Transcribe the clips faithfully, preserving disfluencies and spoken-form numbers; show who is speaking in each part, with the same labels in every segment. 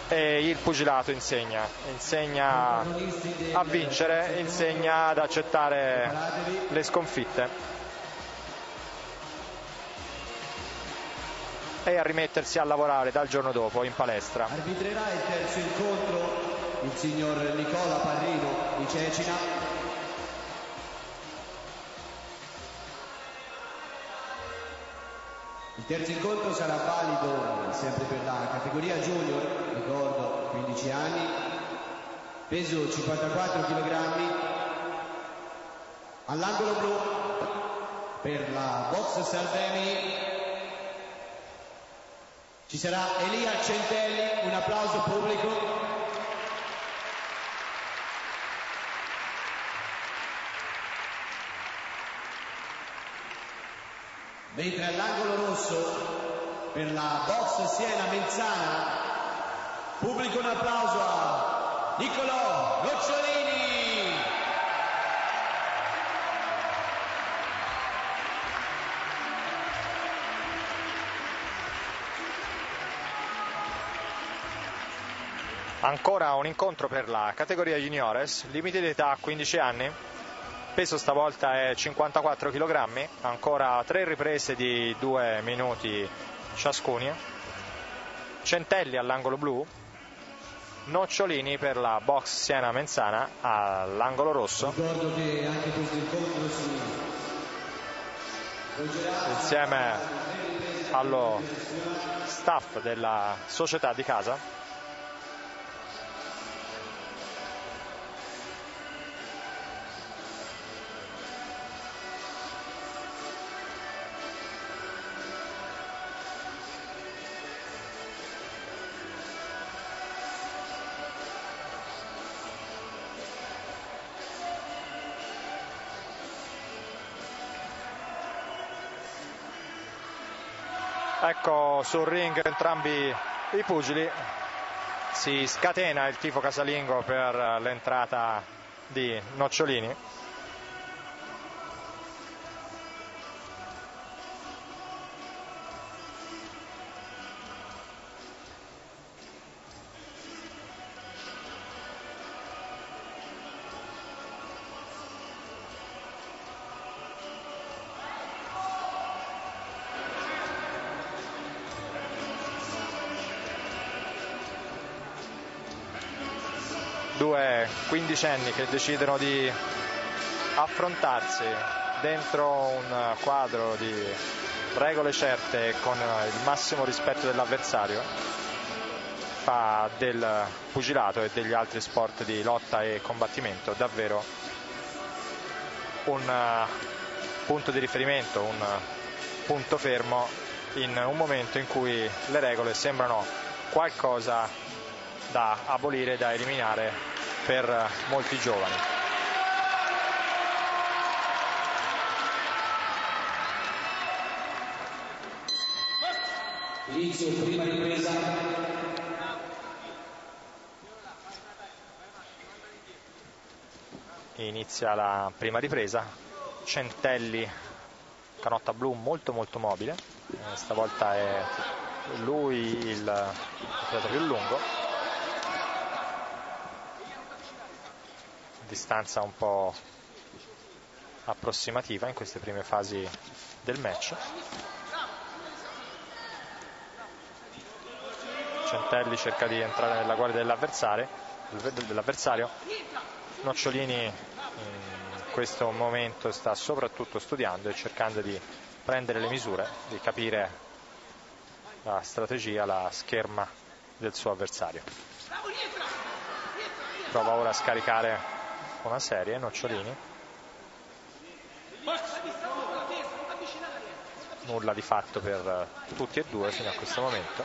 Speaker 1: e il pugilato insegna, insegna a vincere, insegna ad accettare le sconfitte e a rimettersi a lavorare dal giorno dopo in palestra.
Speaker 2: Arbitrerà il terzo incontro il signor Nicola Parrino di Cecina. Il terzo incontro sarà valido sempre per la categoria junior, ricordo quindici anni, peso cinquantaquattro chilogrammi, all'angolo blu per la Box Salvemi ci sarà Elia Centelli, un applauso pubblico. Mentre all'angolo rosso per la Box Siena Menzana, pubblico un applauso a Niccolò Nocciolini.
Speaker 1: Ancora un incontro per la categoria juniores, limite d'età quindici anni, peso stavolta è cinquantaquattro chilogrammi, ancora tre riprese di due minuti ciascuni. Centelli all'angolo blu, Nocciolini per la Box Siena Menzana all'angolo rosso.
Speaker 2: Ricordo che anche questo incontro si
Speaker 1: insieme allo staff della società di casa. Ecco sul ring entrambi i pugili, si scatena il tifo casalingo per l'entrata di Nocciolini. Due quindicenni che decidono di affrontarsi dentro un quadro di regole certe e con il massimo rispetto dell'avversario, fa del pugilato e degli altri sport di lotta e combattimento davvero un punto di riferimento, un punto fermo in un momento in cui le regole sembrano qualcosa da abolire, da eliminare per molti giovani.
Speaker 2: Inizio prima ripresa.
Speaker 1: Inizia la prima ripresa. Centelli, canotta blu molto molto mobile, eh, stavolta è lui il atleta più lungo. Distanza un po' approssimativa in queste prime fasi del match. Centelli cerca di entrare nella guardia dell'avversario, dell'avversario. Nocciolini in questo momento sta soprattutto studiando e cercando di prendere le misure, di capire la strategia, la scherma del suo avversario. Prova ora a scaricare una serie, Nocciolini. Nulla di fatto per tutti e due fino a questo momento.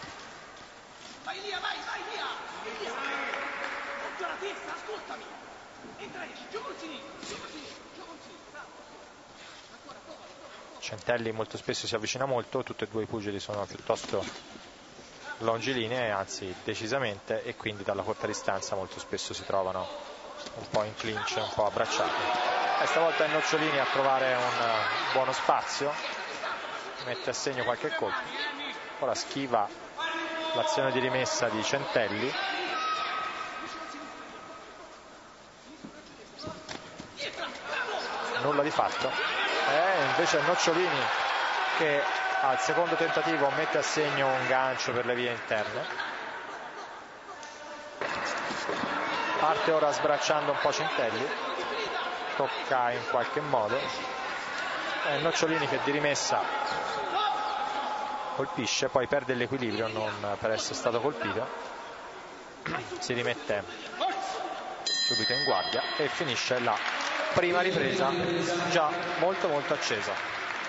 Speaker 1: Centelli molto spesso si avvicina molto, tutti e due i pugili sono piuttosto longilinei, anzi decisamente, e quindi dalla corta distanza molto spesso si trovano un po' in clinch, un po' abbracciati. E stavolta è Nocciolini a trovare un buono spazio, mette a segno qualche colpo, ora schiva l'azione di rimessa di Centelli. Nulla di fatto, e invece Nocciolini che al secondo tentativo mette a segno un gancio per le vie interne. Parte ora sbracciando un po' Centelli, tocca in qualche modo, e Nocciolini che di rimessa colpisce, poi perde l'equilibrio non per essere stato colpito, si rimette subito in guardia e finisce la prima ripresa già molto molto accesa.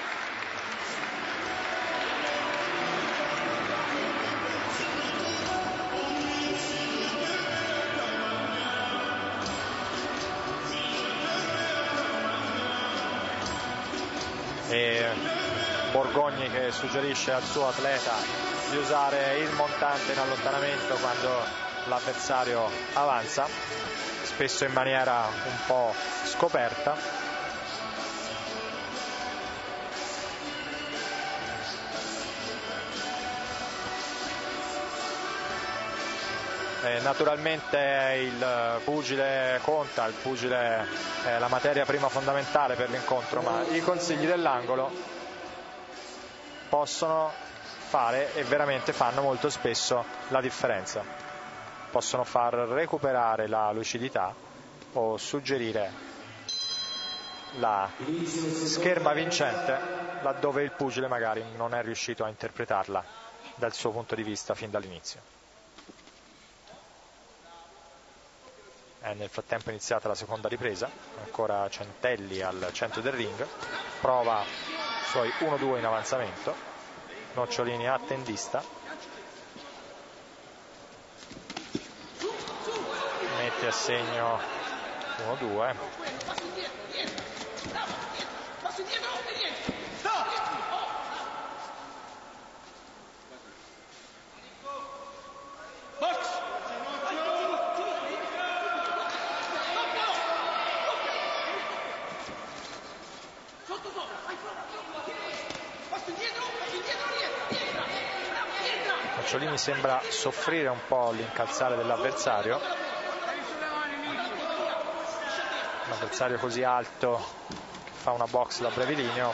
Speaker 1: E Borgogni che suggerisce al suo atleta di usare il montante in allontanamento quando l'avversario avanza, spesso in maniera un po' scoperta. E naturalmente il pugile conta, il pugile è la materia prima fondamentale per l'incontro, ma i consigli dell'angolo possono fare e veramente fanno molto spesso la differenza. Possono far recuperare la lucidità o suggerire la scherma vincente laddove il pugile magari non è riuscito a interpretarla dal suo punto di vista fin dall'inizio. È nel frattempo iniziata la seconda ripresa, ancora Centelli al centro del ring, prova i suoi uno due in avanzamento, Nocciolini a tendista, mette a segno uno due, Nocciolini sembra soffrire un po' l'incalzare dell'avversario, un avversario così alto che fa una box da brevilineo.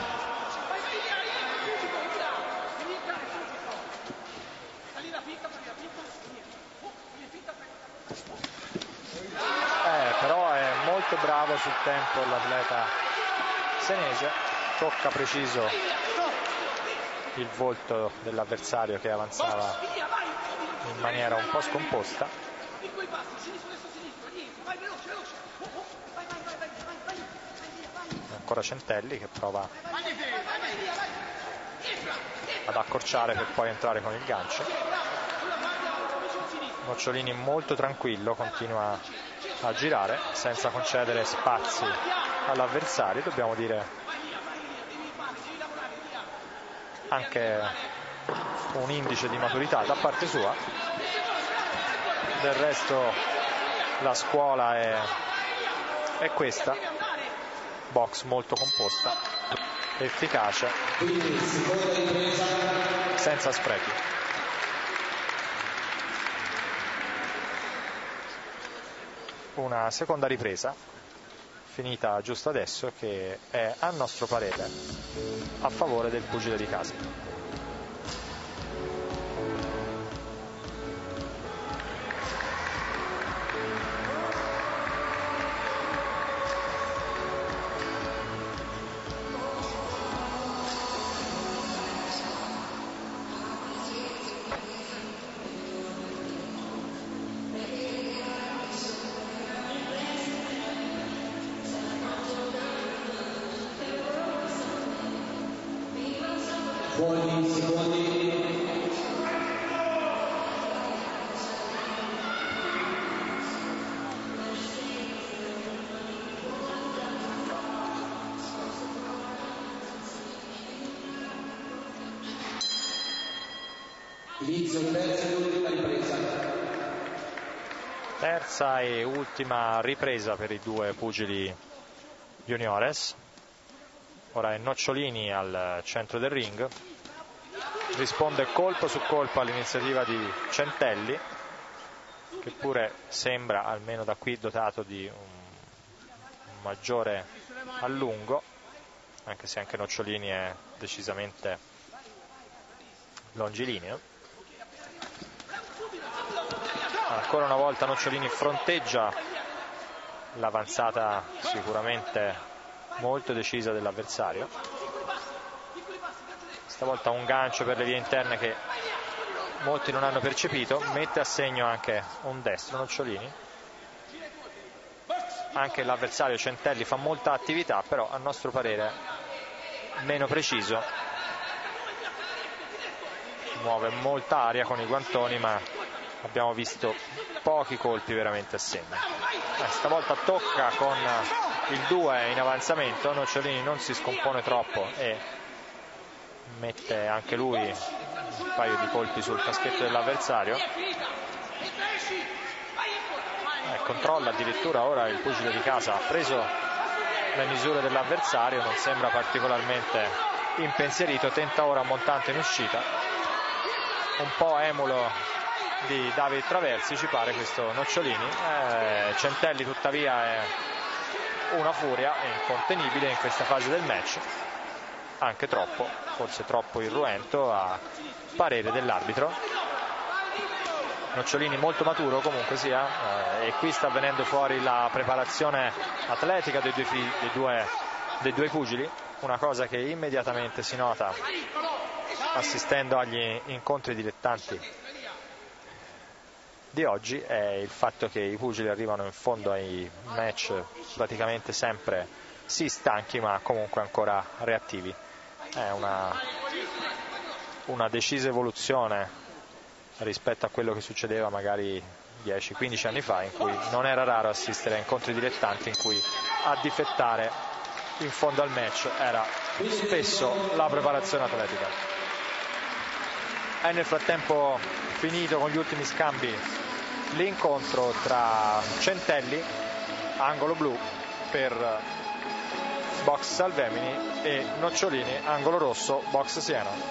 Speaker 1: Eh, però è molto bravo sul tempo l'atleta senese, tocca preciso il volto dell'avversario che avanzava in maniera un po' scomposta. Ancora Centelli che prova ad accorciare per poi entrare con il gancio. Nocciolini molto tranquillo, continua a girare senza concedere spazi all'avversario, dobbiamo dire anche un indice di maturità da parte sua. Del resto la scuola è, è questa, box molto composta, efficace, senza sprechi. Una seconda ripresa finita giusto adesso, che è a nostro parere a favore del pugile di casa.
Speaker 2: Buoni secondi. Inizio terza e ultima ripresa.
Speaker 1: Terza e ultima ripresa per i due pugili juniores. Ora è Nocciolini al centro del ring, risponde colpo su colpo all'iniziativa di Centelli, che pure sembra, almeno da qui, dotato di un, un maggiore allungo, anche se anche Nocciolini è decisamente longilineo. Ancora una volta Nocciolini fronteggia l'avanzata sicuramente molto decisa dell'avversario. Stavolta un gancio per le vie interne che molti non hanno percepito, mette a segno anche un destro Nocciolini. Anche l'avversario Centelli fa molta attività, però a nostro parere meno preciso, muove molta aria con i guantoni, ma abbiamo visto pochi colpi veramente a segno. Eh, stavolta tocca con il due in avanzamento, Nocciolini non si scompone troppo e mette anche lui un paio di colpi sul caschetto dell'avversario. Eh, controlla addirittura ora il pugile di casa, ha preso le misure dell'avversario, non sembra particolarmente impensierito, tenta ora un montante in uscita, un po' emulo di David Traversi ci pare questo Nocciolini. eh, Centelli tuttavia è una furia, è incontenibile in questa fase del match, anche troppo, forse troppo irruento a parere dell'arbitro. Nocciolini molto maturo comunque sia, eh, e qui sta venendo fuori la preparazione atletica dei due, dei, due, dei due pugili, una cosa che immediatamente si nota assistendo agli incontri dilettanti di oggi, è il fatto che i pugili arrivano in fondo ai match praticamente sempre sì stanchi, ma comunque ancora reattivi. È una, una decisa evoluzione rispetto a quello che succedeva magari dieci quindici anni fa, in cui non era raro assistere a incontri dilettanti in cui a difettare in fondo al match era spesso la preparazione atletica. È nel frattempo finito con gli ultimi scambi l'incontro tra Centelli, angolo blu per box Salvemini, e Nocciolini, angolo rosso, box Siena.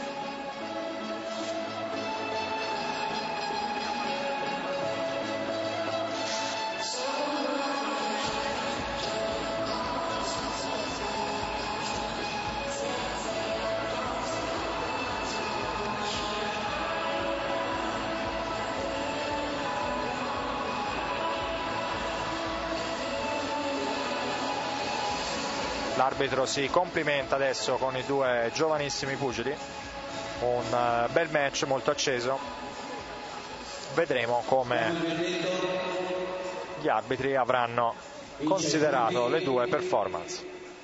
Speaker 1: L'arbitro si complimenta adesso con i due giovanissimi pugili, un bel match molto acceso. Vedremo come gli arbitri avranno considerato le due performance.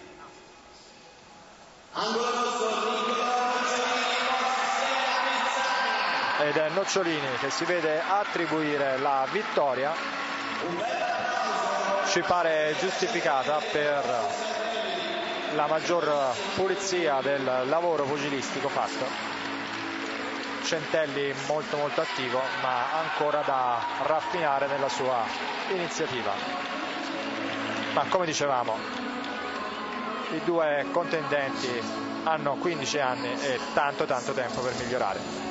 Speaker 1: Ed è Nocciolini che si vede attribuire la vittoria, ci pare giustificata per la maggior pulizia del lavoro pugilistico fatto. Centelli molto molto attivo, ma ancora da raffinare nella sua iniziativa. Ma come dicevamo, i due contendenti hanno quindici anni e tanto tanto tempo per migliorare.